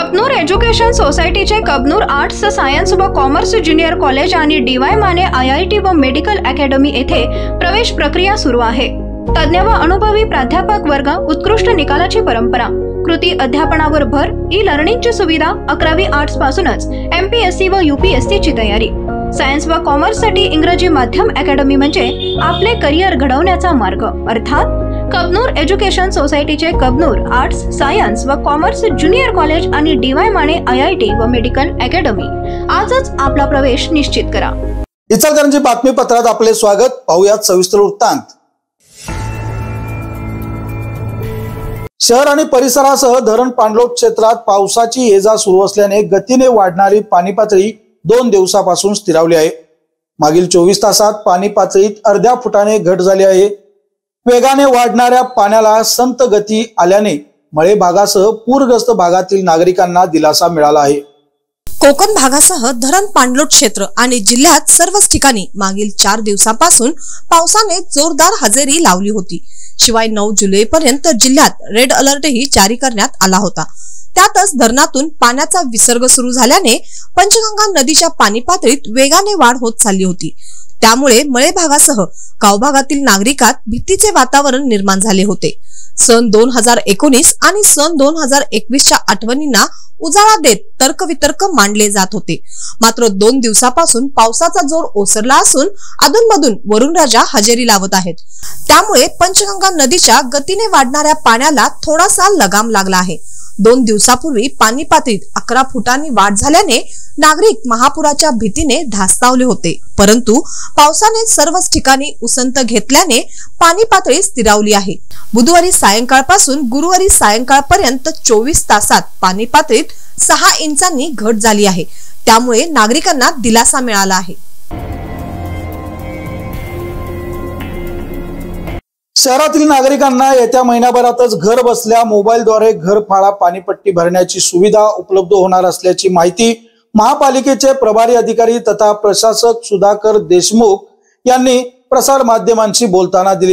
Kabnur education सोसायटीचे Kabnur arts science व commerce junior college आणि DY माने IIT व मेडिकल अकॅडमी येथे प्रवेश प्रक्रिया सुरू आहे। तज्ञ व अनुभवी प्राध्यापक वर्ग, उत्कृष्ट निकालाची परंपरा, कृती अध्यापनावर भर, ई-लर्निंगची सुविधा, 11वी आर्ट्स पासूनच MPSC व UPSC ची तयारी। सायन्स व कॉमर्स साठी इंग्रजी माध्यम अकॅडमी म्हणजे आपले करिअर घडवण्याचा मार्ग। अर्थात कबनूर एज्युकेशन सोसायटीचे कबनूर आर्ट्स सायन्स व कॉमर्स ज्युनियर कॉलेज आणि DY माने IIT व मेडिकल अकॅडमी आजच आपला प्रवेश निश्चित करा। इचलकरंजी बातमीपत्रात आपले स्वागत। पाहूयात सविस्तर वृत्तांत। शहर आणि परिसरासह धरण पाणलोट क्षेत्रात पावसाची ये-जा सुरू असल्याने गतीने वाढणारी पाणी पातळी 2 दिवसापासून स्थिरावली आहे। मागील 24 तासात पाणी पातळीत अर्ध्या फुटाने घट झाली आहे। वेगाने वाढणाऱ्या पाण्याला संत गती आल्याने मळे भागासह पूरग्रस्त भागातील नागरिकांना दिलासा मिळाला आहे। कोकण भागासह धरण पाणलोट क्षेत्र आणि जिल्ह्यात सर्वच ठिकाणी मागील 4 दिवसांपासून पावसाने जोरदार हजेरी लावली होती। शिवाय 9 जुलै पर्यंत जिल्ह्यात रेड अलर्टही जारी करण्यात आला होता। त्यातच धरणातून पाण्याचा विसर्ग सुरू झाल्याने पंचगंगा नदीच्या पाणी पातळीत वेगाने वाढ होत चालली होती। त्यामुळे मळे भागासह गाव भागातील नागरिकात भीतीचे वातावरण निर्माण झाले होते। सन 2019 आणि सन 2021च्या आठवणींना उजाळा देत तर्कवितर्क मांडले जात होते। मात्र 2 दिवसापासून पावसाचा जोर ओसरला असून अधूनमधून वरुणराजा हजेरी लावत आहेत। त्यामुळे पंचगंगा नदीच्या गतीने वाढणाऱ्या पाण्याला थोडासा लगाम लागला आहे। 2 दिवसापूर्वी पाणी पातळीत 11 फुटांनी वाढ झाल्याने नागरिक महापुराच्या भीतीने धास्तावले होते। परंतु पावसाने सर्वच ठिकाणी उसंत घेतल्याने पाणी पातळी स्थिरावली आहे। बुधवारी सायंकाळपासून गुरुवारी सायंकाळपर्यंत 24 तासात पाणी पातळीत 6 इंचांनी घट झाली आहे। त्यामुळे नागरिकांना दिलासा मिळाला आहे। शहरातील नागरिकांना येत्या महिन्याभरातच घर बसल्या मोबाईलद्वारे घरफाळा पाणीपट्टी भरण्याची सुविधा उपलब्ध होणार असल्याची माहिती महापालिकेचे प्रभारी अधिकारी तथा प्रशासक सुधाकर देशमुख यांनी प्रसार माध्यमांशी बोलताना दिली।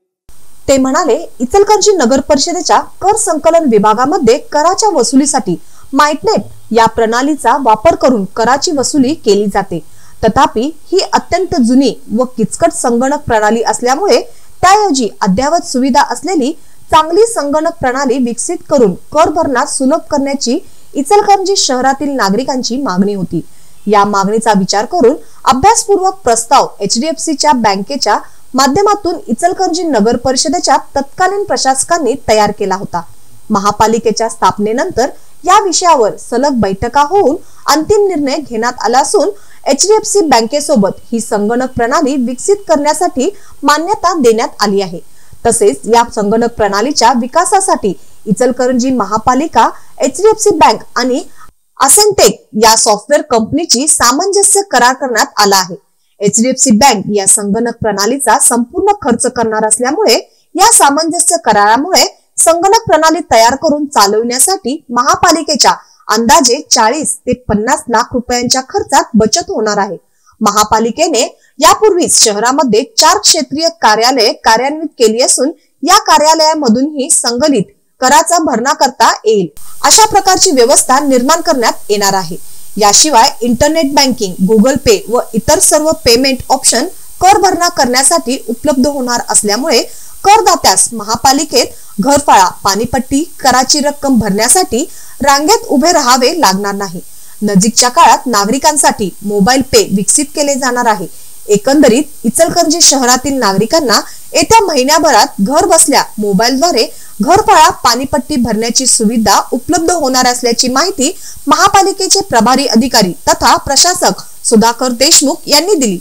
ते म्हणाले, इचलकरंजी नगर परिषदेच्या कर संकलन विभागामध्ये कराच्या वसुलीसाठी माइटनेट या प्रणालीचा वापर करून कराची वसुली केली जाते। तथापि ही अत्यंत जुनी व किचकट संगणक प्रणाली असल्यामुळे त्याऐवजी अद्ययावत सुविधा असलेली चांगली संगणक प्रणाली विकसित करून कर भरणा सुलभ करण्याची इचलकरंजी शहरातील नागरिकांची मागणी होती। या मागणीचा विचार करून अभ्यासपूर्वक प्रस्ताव HDFCच्या बँकेच्या माध्यमातून इचलकरंजी नगर परिषदेच्या तत्कालीन प्रशासकांनी तयार केला होता। महापालिकेच्या स्थापनेनंतर या विषयावर सलग बैठका होऊन अंतिम निर्णय घेण्यात आला असून HDFC बँकेसोबत ही संगणक प्रणाली विकसित करण्यासाठी मान्यता देण्यात आली आहे। तसेच या संगणक प्रणालीच्या विकासासाठी इचलकरंजी महापालिका, HDFC बँक आणि असेंटेक या सॉफ्टवेअर कंपनीची सामंजस्य करार करण्यात आला आहे। HDFC बँक या संगणक प्रणालीचा संपूर्ण खर्च करणार असल्यामुळे या सामंजस्य करारामुळे संगणक प्रणाली तयार करून चालविण्यासाठी महापालिकेच्या अंदाजे 40 ते 50 लाख रुपयांच्या खर्चात बचत होणार आहे। महापालिकेने यापूर्वीच शहरामध्ये 4 क्षेत्रीय कार्यालये कार्यान्वित केली असून या कार्यालयामधूनही संगलित कराचा भरणा करता येईल अशा प्रकारची व्यवस्था निर्माण करण्यात येणार आहे। याशिवाय इंटरनेट बँकिंग, गुगल पे व इतर सर्व पेमेंट ऑप्शन कर भरणा करण्यासाठी उपलब्ध होणार असल्यामुळे करदात्यास महापालिकेत घरफाळा पाणीपट्टी कराची रक्कम भरण्यासाठी रांगेत उभे राहावे लागणार नाही। नजीकच्या काळात नागरिकांसाठी मोबाईल पे विकसित केले जाणार आहे। एकंदरीत इचलकरंजी शहरातील नागरिकांना येत्या महिन्याभरात घर बसल्या मोबाईलद्वारे घरफाळा पाणीपट्टी भरण्याची सुविधा उपलब्ध होणार असल्याची माहिती महापालिकेचे प्रभारी अधिकारी तथा प्रशासक सुधाकर देशमुख यांनी दिली।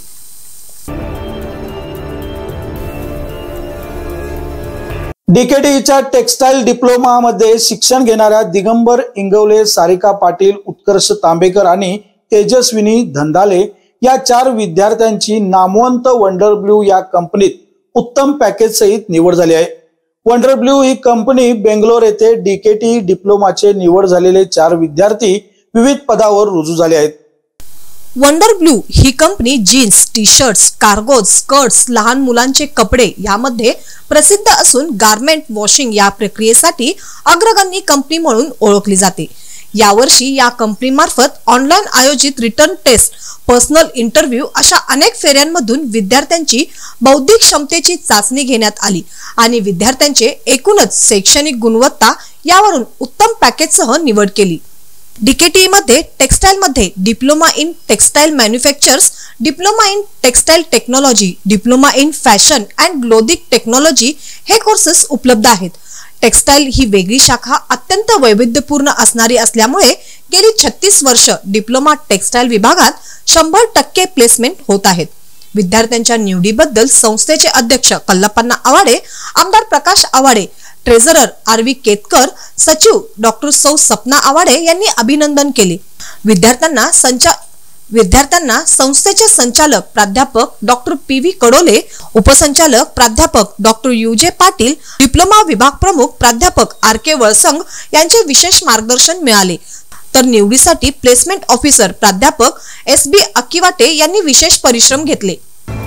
DKTच्या टेक्सटाईल डिप्लोमा मध्ये शिक्षण घेणाऱ्या दिगंबर इंगवले, सारिका पाटील, उत्कर्ष तांबेकर आणि तेजस्विनी धंदाले या 4 विद्यार्थ्यांची नामवंत वंडर ब्लू या कंपनीत उत्तम पॅकेज सहित निवड झाली आहे। वंडर ब्लू ही कंपनी बेंगलोर येथे DKT डिप्लोमाचे निवड झालेले 4 विद्यार्थी विविध पदावर रुजू झाले आहेत। वंडर ब्लू ही company jeans, T shirts, cargos, skirts, लहान मुलांचे कपडे यामध्ये प्रसिद्ध असून गारमेंट वॉशिंग या प्रक्रियेसाठी अग्रगण्य कंपनी म्हणून ओळखली जाते। यावर्षी या कंपनीमार्फत ऑनलाईन आयोजित रिटर्न टेस्ट, पर्सनल इंटरव्ह्यू अशा अनेक फेऱ्यांमधून विद्यार्थ्यांची बौद्धिक क्षमतेची चाचणी घेण्यात आली आणि विद्यार्थ्यांचे एकूणच शैक्षणिक गुणवत्ता यावरून उत्तम पॅकेजसह निवड केली। डीकेटीई मध्ये टेक्सटाईल मध्ये diploma in textile manufactures, diploma in textile technology, diploma in fashion and clothing technology हे कोर्सेस उपलब्ध आहेत। टेक्सटाईल ही वेगळी शाखा अत्यंत वैविध्यपूर्ण असणारी असल्यामुळे गेली 36 वर्ष डिप्लोमा टेक्सटाईल विभागात 100% प्लेसमेंट होत आहेत। विद्यार्थ्यांच्या निवडीबद्दल संस्थेचे अध्यक्ष कल्लप्पा आवाडे, आमदार प्रकाश आवाडे, ट्रेझरर आरवी केतकर, सचिव डॉक्टर सौ सपना आवाडे यांनी अभिनंदन केले। विद्यार्थ्यांना संस्थेचे संचालक प्राध्यापक डॉक्टर पी.व्ही. कडोले, उपसंचालक प्राध्यापक डॉक्टर युजे पाटील, डिप्लोमा विभाग प्रमुख प्राध्यापक आर.के. वळसंग यांचे विशेष मार्गदर्शन मिळाले, तर निवडीसाठी प्लेसमेंट ऑफिसर प्राध्यापक एस.बी. अक्कीवाटे यांनी विशेष परिश्रम घेतले।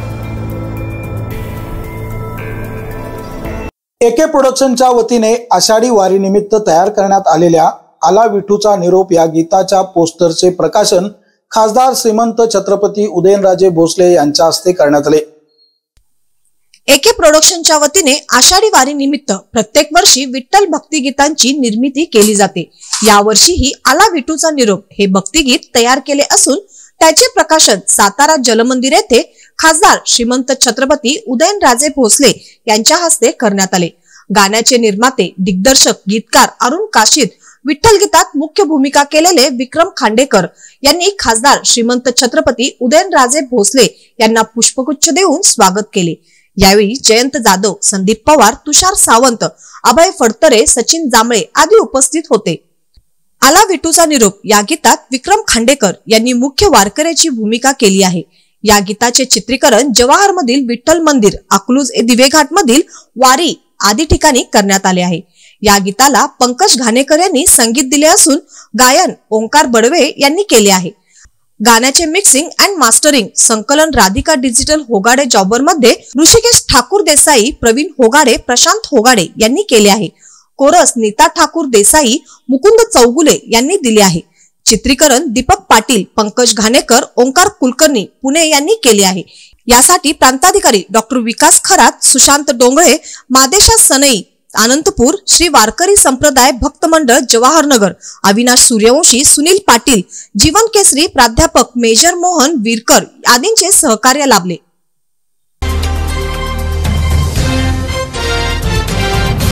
एके प्रोडक्शनच्या वतीने आषाढी वारी निमित्त तयार करण्यात आलेल्या आला विठूचा निरोप या गीताच्या पोस्टरचे प्रकाशन खासदार श्रीमंत छत्रपती उदयनराजे भोसले यांच्या हस्ते करण्यात आले। एके प्रोडक्शनच्या वतीने आषाढी वारी निमित्त प्रत्येक वर्षी विठ्ठल भक्तिगीतांची निर्मिती केली जाते। यावर्षीही आला विठूचा निरोप हे भक्तिगीत तयार केले असून त्याचे प्रकाशन सातारा जलमंदिर येथे खासदार श्रीमंत छत्रपती उदयनराजे भोसले यांच्या हस्ते करण्यात आले। गाण्याचे निर्माते, दिग्दर्शक, गीतकार अरुण काशीद, विठ्ठल गीतात मुख्य भूमिका केलेले विक्रम खांडेकर यांनी खासदार श्रीमंत छत्रपती उदयनराजे भोसले यांना पुष्पगुच्छ देऊन स्वागत केले। यावेळी जयंत जाधव, संदीप पवार, तुषार सावंत, अभय फडतरे, सचिन जांभळे आदी उपस्थित होते। आला विठूचा निरोप या गीतात विक्रम खांडेकर यांनी मुख्य वारकऱ्याची भूमिका केली आहे। या गीताचे चित्रीकरण जवाहर मधील विठ्ठल मंदिर, अकलूज दिवेघाट मधील वारी आदी ठिकाणी करण्यात आले आहे। या गीताला पंकज घाणेकर यांनी संगीत दिले असून गायन ओंकार बडवे यांनी केले आहे। गाण्याचे मिक्सिंग अँड मास्टरिंग संकलन राधिका डिजिटल होगाडे जॉबर मध्ये ऋषिकेश ठाकूर देसाई, प्रवीण होगाडे, प्रशांत होगाडे यांनी केले आहे। कोरस नीता ठाकूर देसाई, मुकुंद चौगुले यांनी दिले आहे। चित्रीकरण दीपक पाटील, पंकज घाणेकर, ओंकार कुलकर्णी पुणे यांनी केले आहे। यासाठी प्रांताधिकारी डॉक्टर विकास खरात, सुशांत डोंगळे, मादेशा सनई, आनंदपूर, श्री वारकरी संप्रदाय भक्त मंडळ जवाहरनगर, अविनाश सूर्यवंशी, सुनील पाटील, जीवन केसरी, प्राध्यापक मेजर मोहन वीरकर आदींचे सहकार्य लाभले।